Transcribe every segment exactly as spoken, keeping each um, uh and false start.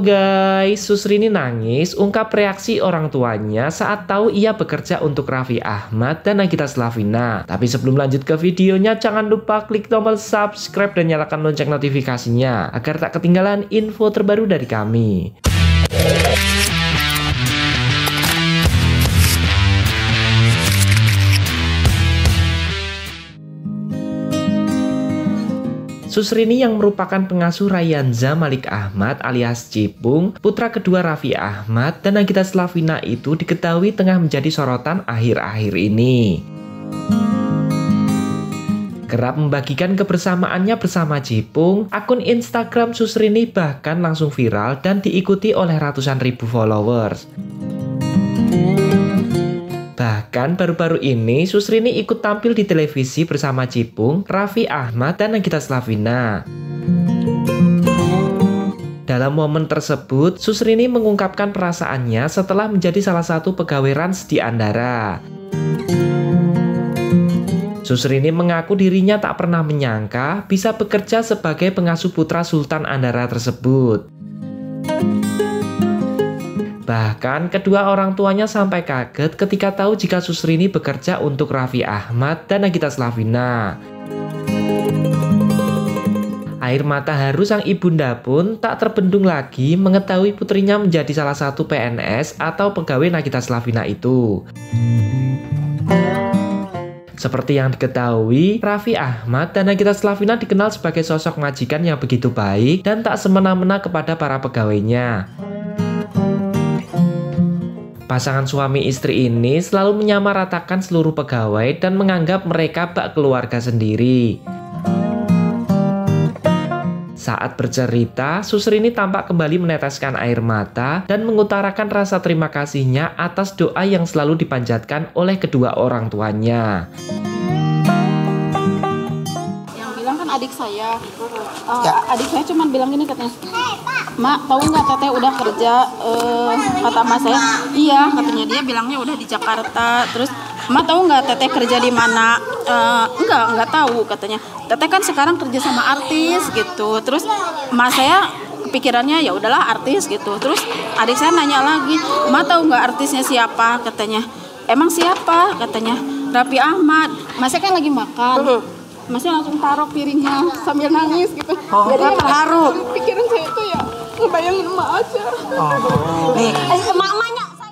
guys, Susrini nangis ungkap reaksi orang tuanya saat tahu ia bekerja untuk Raffi Ahmad dan Nagita Slavina. Tapi sebelum lanjut ke videonya, jangan lupa klik tombol subscribe dan nyalakan lonceng notifikasinya agar tak ketinggalan info terbaru dari kami. Susrini yang merupakan pengasuh Rayanza Malik Ahmad alias Cipung, putra kedua Raffi Ahmad dan Nagita Slavina itu diketahui tengah menjadi sorotan akhir-akhir ini. Kerap membagikan kebersamaannya bersama Cipung, akun Instagram Susrini bahkan langsung viral dan diikuti oleh ratusan ribu followers. Bahkan baru-baru ini Susrini ikut tampil di televisi bersama Cipung, Raffi Ahmad, dan Nagita Slavina. Dalam momen tersebut, Susrini mengungkapkan perasaannya setelah menjadi salah satu pegawai Rans di Andara. Susrini mengaku dirinya tak pernah menyangka bisa bekerja sebagai pengasuh putra Sultan Andara tersebut. Bahkan kedua orang tuanya sampai kaget ketika tahu jika Susrini bekerja untuk Raffi Ahmad dan Nagita Slavina. Air mata haru sang ibunda pun tak terbendung lagi mengetahui putrinya menjadi salah satu P N S atau pegawai Nagita Slavina itu. Seperti yang diketahui, Raffi Ahmad dan Nagita Slavina dikenal sebagai sosok majikan yang begitu baik dan tak semena-mena kepada para pegawainya. Pasangan suami istri ini selalu menyamaratakan seluruh pegawai dan menganggap mereka bak keluarga sendiri. Saat bercerita, Susrini tampak kembali meneteskan air mata dan mengutarakan rasa terima kasihnya atas doa yang selalu dipanjatkan oleh kedua orang tuanya. Yang bilang kan adik saya, uh, ya. adik saya cuma bilang gini katanya, Mak, tahu nggak teteh udah kerja? Uh, kata mas saya, iya katanya, dia bilangnya udah di Jakarta. Terus, Mak tahu nggak teteh kerja di mana? Uh, enggak, enggak tahu katanya. Teteh kan sekarang kerja sama artis gitu. Terus, mas saya kepikirannya ya udahlah artis gitu. Terus adik saya nanya lagi, Mak tahu nggak artisnya siapa? Katanya, emang siapa? Katanya, Raffi Ahmad. Mas saya kan lagi makan. Masnya langsung taruh piringnya sambil nangis gitu. Oh, jadi terharu. Pikiran saya itu ya ngebayangin emak aja. Oh, nih. Emak-emaknya saya.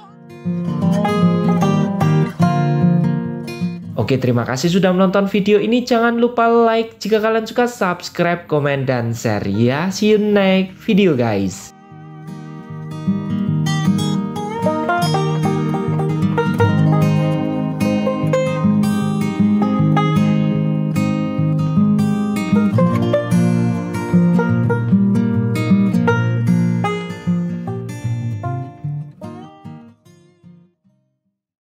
Oke, terima kasih sudah menonton video ini. Jangan lupa like jika kalian suka, subscribe, komen, dan share ya. See you next video guys.